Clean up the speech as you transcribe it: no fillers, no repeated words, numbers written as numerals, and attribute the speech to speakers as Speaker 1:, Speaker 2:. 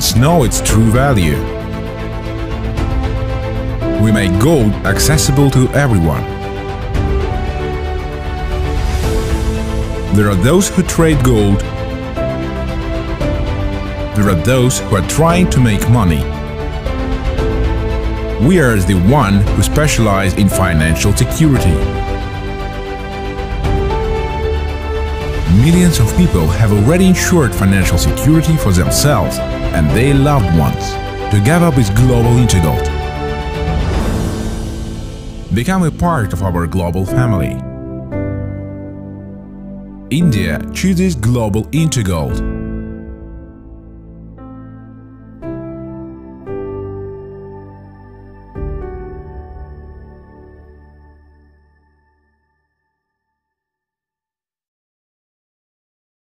Speaker 1: Indians know its true value. We make gold accessible to everyone. There are those who trade gold. There are those who are trying to make money. We are the one who specialize in financial security. Millions of people have already ensured financial security for themselves and their loved ones, together with Global INTERGOLD. Become a part of our global family. India chooses Global INTERGOLD.